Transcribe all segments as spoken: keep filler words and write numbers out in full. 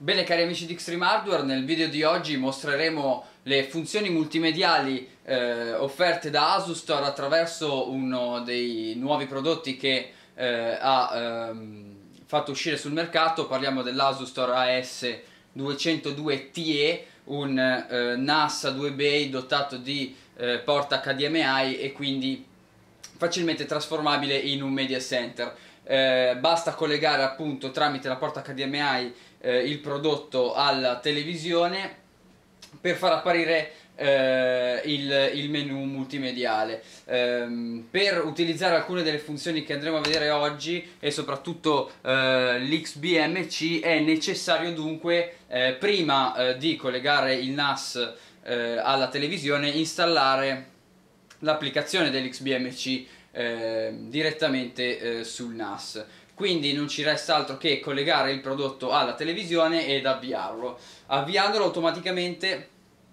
Bene cari amici di Extreme Hardware, nel video di oggi mostreremo le funzioni multimediali eh, offerte da ASUSTOR attraverso uno dei nuovi prodotti che eh, ha ehm, fatto uscire sul mercato. Parliamo dell'ASUSTOR A S duecentodue T E, un eh, N A S a due bay dotato di eh, porta H D M I e quindi facilmente trasformabile in un media center. Eh, basta collegare appunto tramite la porta H D M I eh, il prodotto alla televisione per far apparire eh, il, il menu multimediale. Eh, per utilizzare alcune delle funzioni che andremo a vedere oggi e soprattutto eh, l'X B M C è necessario dunque eh, prima eh, di collegare il N A S eh, alla televisione installare l'applicazione dell'X B M C eh, direttamente eh, sul N A S. Quindi non ci resta altro che collegare il prodotto alla televisione ed avviarlo. Avviandolo automaticamente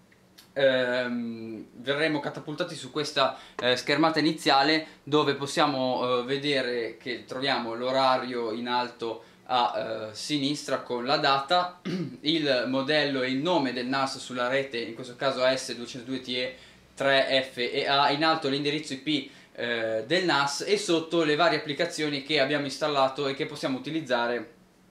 ehm, verremo catapultati su questa eh, schermata iniziale, dove possiamo eh, vedere che troviamo l'orario in alto a eh, sinistra con la data, il modello e il nome del N A S sulla rete, in questo caso A S duecentodue T E tre F e A, in alto l'indirizzo I P eh, del N A S e sotto le varie applicazioni che abbiamo installato e che possiamo utilizzare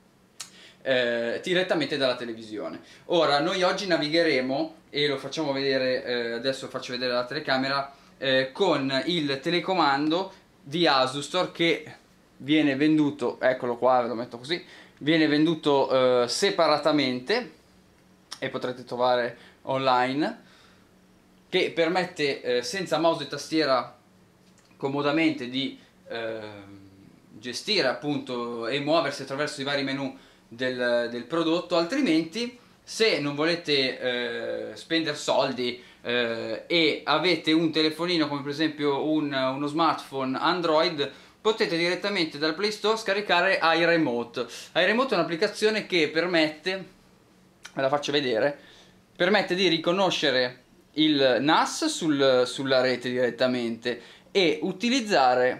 eh, direttamente dalla televisione. Ora noi oggi navigheremo, e lo facciamo vedere, eh, adesso faccio vedere la telecamera, eh, con il telecomando di ASUSTOR che viene venduto, eccolo qua, ve lo metto così, viene venduto eh, separatamente e potrete trovare online, che permette eh, senza mouse e tastiera comodamente di eh, gestire appunto e muoversi attraverso i vari menu del, del prodotto. Altrimenti, se non volete eh, spendere soldi eh, e avete un telefonino come per esempio un, uno smartphone Android, potete direttamente dal Play Store scaricare iRemote. iRemote è un'applicazione che permette, ve la faccio vedere, permette di riconoscere il N A S sul, sulla rete direttamente e utilizzare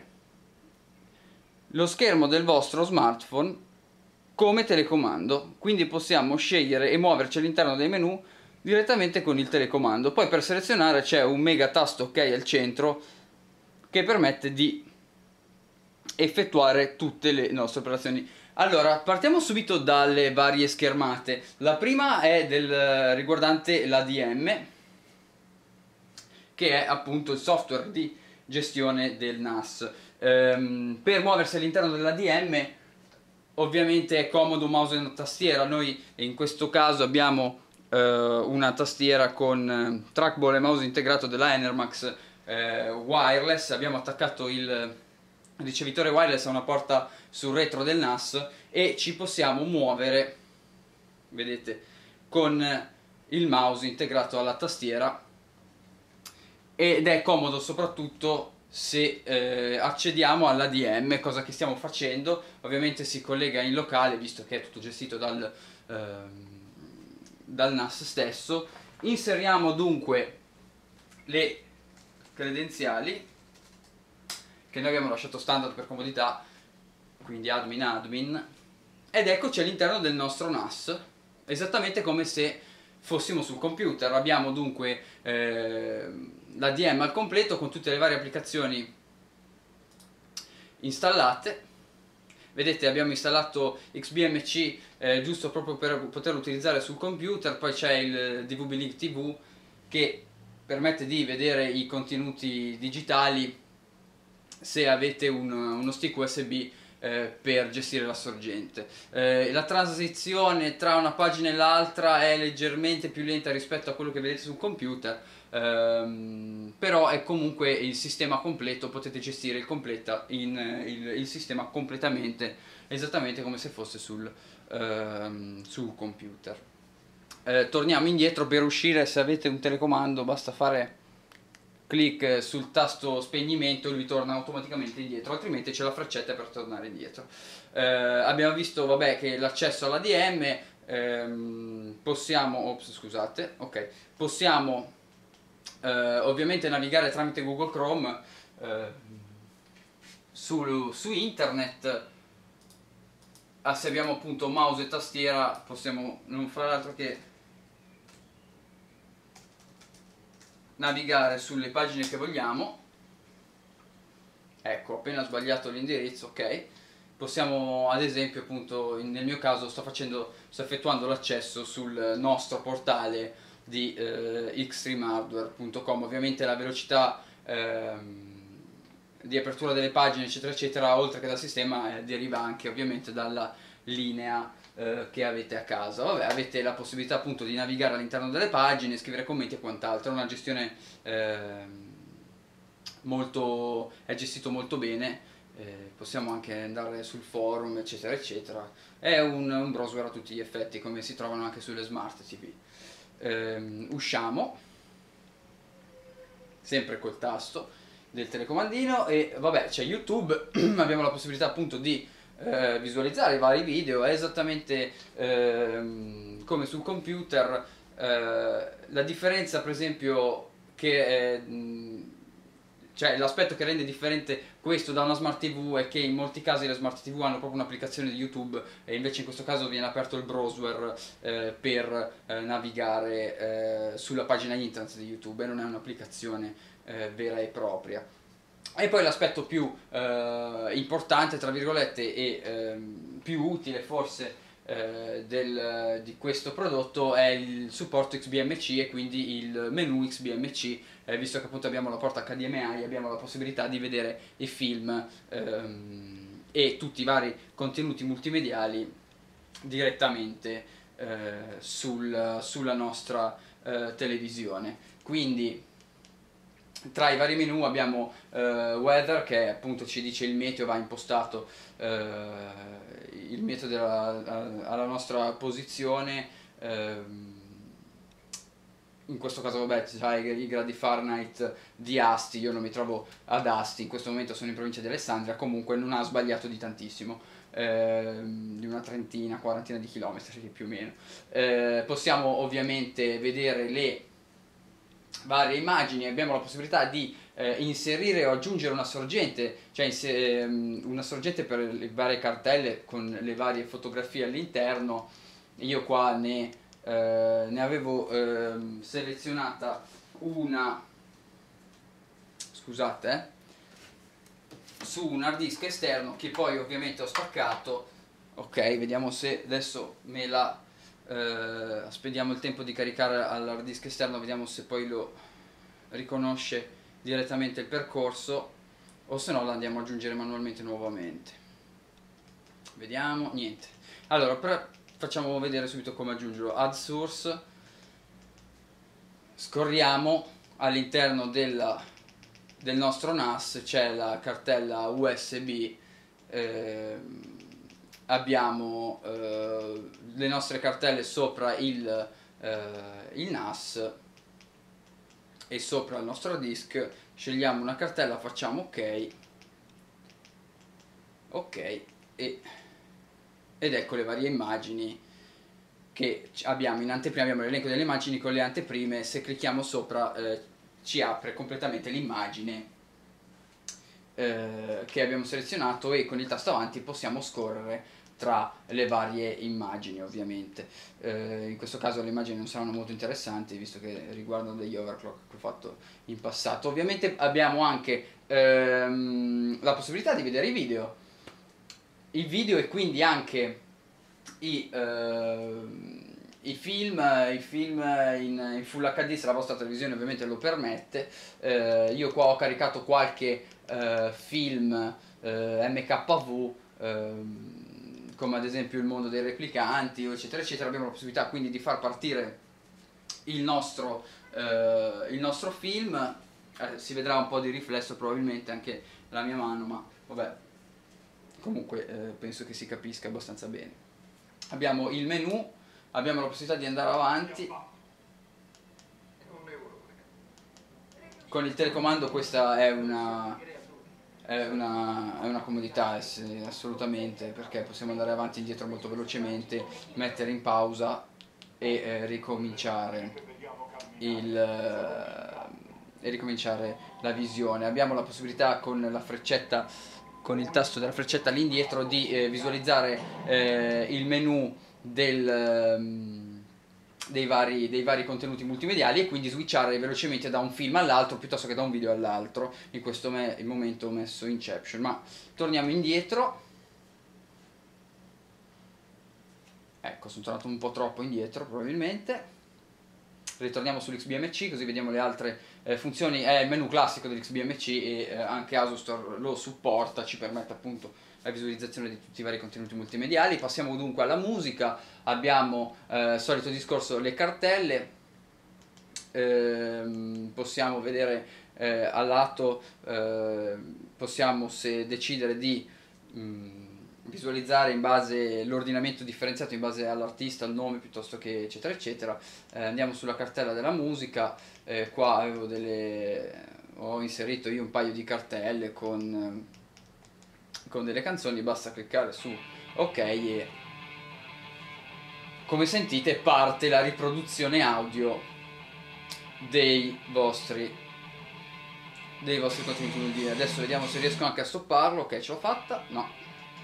lo schermo del vostro smartphone come telecomando. Quindi possiamo scegliere e muoverci all'interno dei menu direttamente con il telecomando. Poi per selezionare c'è un mega tasto OK al centro che permette di effettuare tutte le nostre operazioni. Allora, partiamo subito dalle varie schermate. La prima è del riguardante l'A D M, che è appunto il software di gestione del N A S. Ehm, per muoversi all'interno dell'A D M ovviamente è comodo mouse e tastiera. Noi in questo caso abbiamo eh, una tastiera con eh, trackball e mouse integrato della Enermax eh, wireless. Abbiamo attaccato il ricevitore wireless a una porta sul retro del N A S e ci possiamo muovere, vedete, con il mouse integrato alla tastiera, ed è comodo soprattutto se eh, accediamo all'A D M, cosa che stiamo facendo. Ovviamente si collega in locale visto che è tutto gestito dal, ehm, dal N A S stesso. Inseriamo dunque le credenziali che noi abbiamo lasciato standard per comodità, quindi admin admin, ed eccoci all'interno del nostro N A S, esattamente come se fossimo sul computer. Abbiamo dunque eh, l'A D M al completo con tutte le varie applicazioni installate. Vedete, abbiamo installato X B M C eh, giusto proprio per poterlo utilizzare sul computer. Poi c'è il D V B-Link T V che permette di vedere i contenuti digitali se avete un, uno stick U S B eh, per gestire la sorgente. Eh, la transizione tra una pagina e l'altra è leggermente più lenta rispetto a quello che vedete sul computer, ehm, però è comunque il sistema completo. Potete gestire il, completa in, il, il sistema completamente, esattamente come se fosse sul, ehm, sul computer. Eh, torniamo indietro. Per uscire, se avete un telecomando, basta fare clic sul tasto spegnimento e lui torna automaticamente indietro, altrimenti c'è la freccetta per tornare indietro. Eh, abbiamo visto, vabbè, che l'accesso all'A D M ehm, possiamo, ops, scusate, ok, possiamo eh, ovviamente navigare tramite Google Chrome eh, su, su internet ah, se abbiamo appunto mouse e tastiera possiamo non fare altro che navigare sulle pagine che vogliamo. Ecco, ho appena sbagliato l'indirizzo, ok. Possiamo ad esempio appunto nel mio caso sto facendo sto effettuando l'accesso sul nostro portale di eh, xtreme hardware punto com. Ovviamente la velocità ehm, di apertura delle pagine eccetera eccetera, oltre che dal sistema, eh, deriva anche ovviamente dalla linea eh, che avete a casa. Vabbè, avete la possibilità appunto di navigare all'interno delle pagine, scrivere commenti e quant'altro. È una gestione ehm, molto è gestito molto bene. Eh, possiamo anche andare sul forum eccetera eccetera. È un, un browser a tutti gli effetti, come si trovano anche sulle smart T V. Eh, usciamo sempre col tasto del telecomandino e vabbè, c'è YouTube. Abbiamo la possibilità appunto di eh, visualizzare i vari video. È esattamente ehm, come sul computer. Eh, la differenza per esempio che è, mh, cioè l'aspetto che rende differente questo da una smart T V è che in molti casi le smart T V hanno proprio un'applicazione di YouTube e invece in questo caso viene aperto il browser eh, per eh, navigare eh, sulla pagina internet di YouTube e non è un'applicazione eh, vera e propria. E poi l'aspetto più eh, importante, tra virgolette, e ehm, più utile forse eh, del, di questo prodotto è il supporto X B M C e quindi il menu X B M C, eh, visto che appunto abbiamo la porta H D M I, abbiamo la possibilità di vedere i film ehm, e tutti i vari contenuti multimediali direttamente eh, sul, sulla nostra eh, televisione. Quindi tra i vari menu abbiamo eh, weather, che appunto ci dice il meteo, va impostato eh, il meteo della, alla nostra posizione. ehm, in questo caso vabbè c'è i gradi Fahrenheit di Asti, io non mi trovo ad Asti, in questo momento sono in provincia di Alessandria, comunque non ha sbagliato di tantissimo, ehm, di una trentina, quarantina di chilometri più o meno. Eh, possiamo ovviamente vedere le varie immagini, abbiamo la possibilità di eh, inserire o aggiungere una sorgente, cioè ehm, una sorgente per le varie cartelle con le varie fotografie all'interno. Io qua ne, eh, ne avevo ehm, selezionata una, scusate, eh, su un hard disk esterno che poi ovviamente ho staccato. Ok, vediamo se adesso me la eh, aspettiamo il tempo di caricare all'hard disk esterno, vediamo se poi lo riconosce direttamente il percorso o se no la andiamo ad aggiungere manualmente nuovamente. Vediamo, niente. Allora, per, facciamo vedere subito come aggiungerlo. Add source, scorriamo all'interno della, del nostro N A S, c'è la cartella U S B. eh, abbiamo eh, le nostre cartelle sopra il, eh, il N A S e sopra il nostro disk. Scegliamo una cartella, facciamo ok ok e, ed ecco le varie immagini che abbiamo in anteprima. Abbiamo l'elenco delle immagini con le anteprime. Se clicchiamo sopra eh, ci apre completamente l'immagine eh, che abbiamo selezionato e con il tasto avanti possiamo scorrere tra le varie immagini ovviamente. Eh, in questo caso le immagini non saranno molto interessanti visto che riguardano degli overclock che ho fatto in passato. Ovviamente abbiamo anche ehm, la possibilità di vedere i video, il video e quindi anche i, eh, i film, i film in, in Full H D se la vostra televisione ovviamente lo permette. Eh, io qua ho caricato qualche eh, film eh, M K V, ehm, come ad esempio Il mondo dei replicanti eccetera eccetera. Abbiamo la possibilità quindi di far partire il nostro, eh, il nostro film. Eh, si vedrà un po' di riflesso probabilmente anche la mia mano, ma vabbè, comunque eh, penso che si capisca abbastanza bene. Abbiamo il menu, abbiamo la possibilità di andare avanti con il telecomando. Questa è una È una, è una comodità assolutamente, perché possiamo andare avanti e indietro molto velocemente, mettere in pausa e eh, ricominciare, il, eh, e ricominciare la visione. Abbiamo la possibilità con la freccetta con il tasto della freccetta all'indietro di eh, visualizzare eh, il menu del, um, dei, vari, dei vari contenuti multimediali e quindi switchare velocemente da un film all'altro piuttosto che da un video all'altro. In questo me il momento ho messo Inception, ma torniamo indietro. Ecco, sono tornato un po' troppo indietro probabilmente. Ritorniamo sull'X B M C così vediamo le altre eh, funzioni. È il menu classico dell'X B M C e eh, anche Asus Store lo supporta, ci permette appunto la visualizzazione di tutti i vari contenuti multimediali. Passiamo dunque alla musica, abbiamo eh, solito discorso le cartelle, ehm, possiamo vedere eh, al lato, eh, possiamo se decidere di mh, visualizzare in base all'ordinamento differenziato in base all'artista, al nome piuttosto che eccetera eccetera. Eh, andiamo sulla cartella della musica, eh, qua avevo delle, ho inserito io un paio di cartelle con, con delle canzoni, basta cliccare su ok e come sentite parte la riproduzione audio dei vostri dei vostri contenuti multimediali. Adesso vediamo se riesco anche a stopparlo. Ok, ce l'ho fatta, no.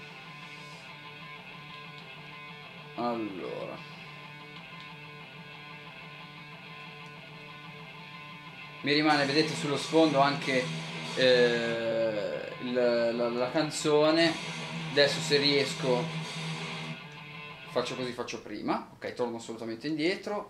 Allora, mi rimane, vedete sullo sfondo anche eh, la, la, la canzone. Adesso se riesco faccio così, faccio prima. Ok, torno assolutamente indietro.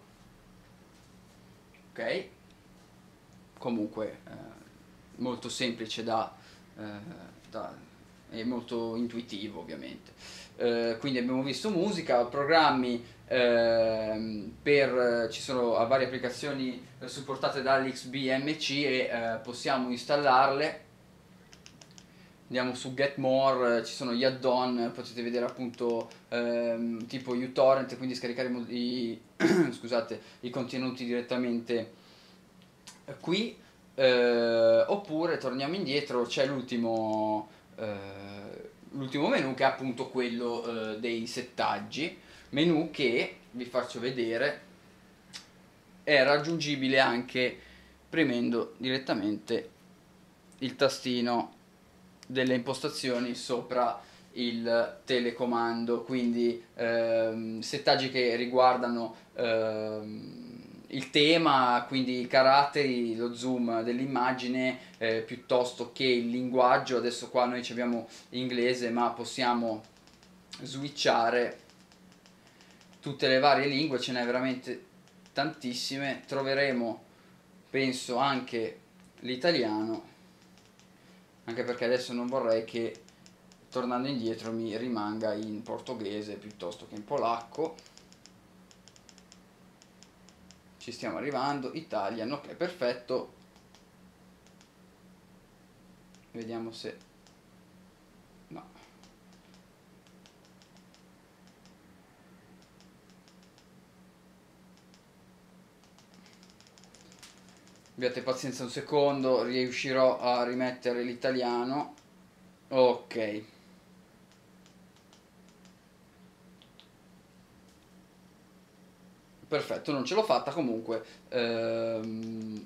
Ok, comunque eh, molto semplice da, eh, da è molto intuitivo ovviamente. Eh, quindi abbiamo visto musica, programmi ehm, per, ci sono varie applicazioni supportate dall'X B M C e eh, possiamo installarle. Andiamo su Get More, eh, ci sono gli add-on, potete vedere appunto ehm, tipo uTorrent, quindi scaricare i, scusate, i contenuti direttamente qui. Eh, oppure torniamo indietro, c'è l'ultimo eh, l'ultimo menu che è appunto quello eh, dei settaggi, menu che vi faccio vedere è raggiungibile anche premendo direttamente il tastino delle impostazioni sopra il telecomando, quindi ehm, settaggi che riguardano ehm, il tema, quindi i caratteri, lo zoom dell'immagine eh, piuttosto che il linguaggio. Adesso qua noi abbiamo inglese, ma possiamo switchare tutte le varie lingue, ce n'è veramente tantissime. Troveremo penso anche l'italiano, anche perché adesso non vorrei che tornando indietro mi rimanga in portoghese piuttosto che in polacco. Ci stiamo arrivando, Italian, ok, perfetto. Vediamo se no. Abbiate pazienza un secondo, riuscirò a rimettere l'italiano. Ok. Perfetto, non ce l'ho fatta comunque. Ehm...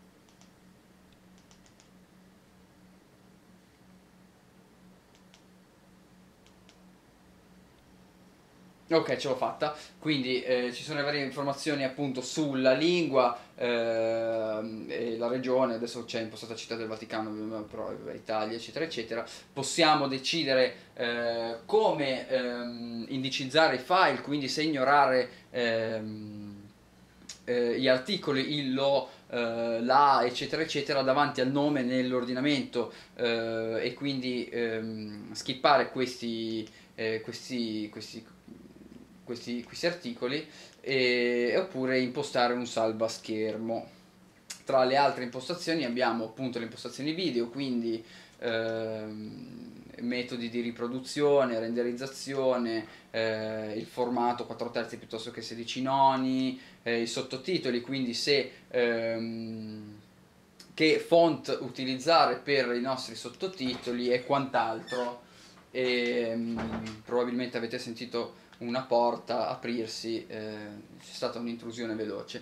Ok, ce l'ho fatta, quindi eh, ci sono le varie informazioni appunto sulla lingua ehm, e la regione. Adesso c'è impostata Città del Vaticano, però Italia eccetera eccetera. Possiamo decidere eh, come ehm, indicizzare i file, quindi se ignorare ehm, eh, gli articoli, il lo, eh, la eccetera eccetera davanti al nome nell'ordinamento eh, e quindi ehm, skippare questi, eh, questi, questi Questi, questi articoli e, oppure impostare un salvaschermo. Tra le altre impostazioni abbiamo appunto le impostazioni video, quindi ehm, metodi di riproduzione, renderizzazione, eh, il formato quattro terzi piuttosto che sedici noni, eh, i sottotitoli, quindi se ehm, che font utilizzare per i nostri sottotitoli e quant'altro. E, mh, probabilmente avete sentito una porta aprirsi, eh, c'è stata un'intrusione veloce.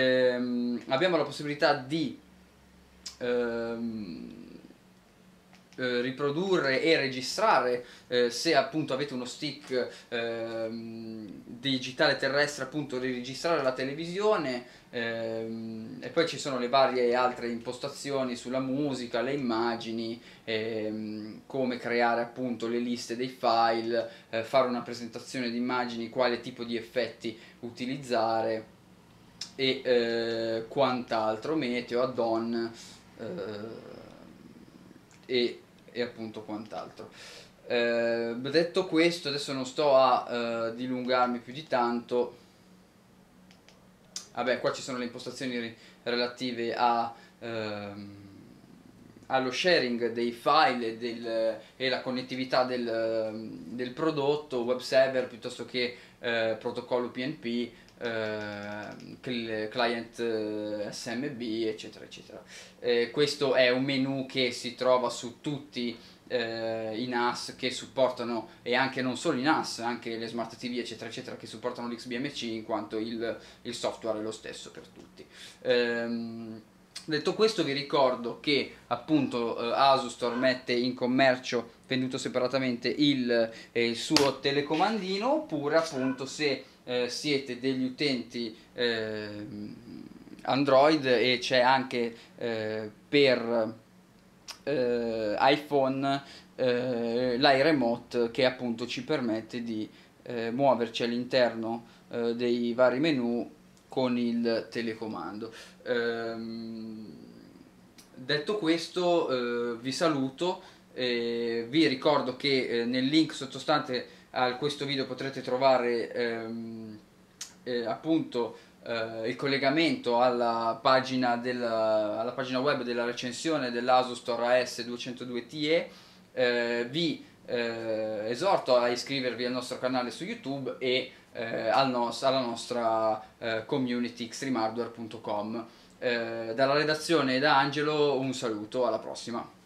Ehm, abbiamo la possibilità di ehm, eh, riprodurre e registrare, eh, se appunto avete uno stick ehm, digitale terrestre, appunto riregistrare la televisione, ehm, e poi ci sono le varie altre impostazioni sulla musica, le immagini, ehm, come creare appunto le liste dei file, eh, fare una presentazione di immagini, quale tipo di effetti utilizzare e eh, quant'altro, meteo, add-on, eh, e, e appunto quant'altro. Eh, detto questo, adesso non sto a eh, dilungarmi più di tanto. Vabbè, qua ci sono le impostazioni relative a, ehm, allo sharing dei file e, del, e la connettività del, del prodotto, web server piuttosto che eh, protocollo P N P, eh, client eh, S M B, eccetera eccetera. Eh, questo è un menu che si trova su tutti eh, i N A S che supportano, e anche non solo i N A S, anche le smart T V eccetera eccetera, che supportano l'X B M C, in quanto il, il software è lo stesso per tutti. Ehm, Detto questo, vi ricordo che appunto eh, Asustor mette in commercio, venduto separatamente, il, eh, il suo telecomandino, oppure appunto se eh, siete degli utenti eh, Android, e c'è anche eh, per eh, iPhone eh, l'iRemote, che appunto ci permette di eh, muoverci all'interno eh, dei vari menu con il telecomando. Ehm, detto questo, eh, vi saluto, e vi ricordo che eh, nel link sottostante a questo video potrete trovare ehm, eh, appunto eh, il collegamento alla pagina, della, alla pagina web della recensione dell'Asustor A S duecentodue T E. Eh, vi eh, esorto a iscrivervi al nostro canale su YouTube e eh, al nos- alla nostra eh, community xtreme hardware punto com. Eh, dalla redazione e da Angelo un saluto, alla prossima.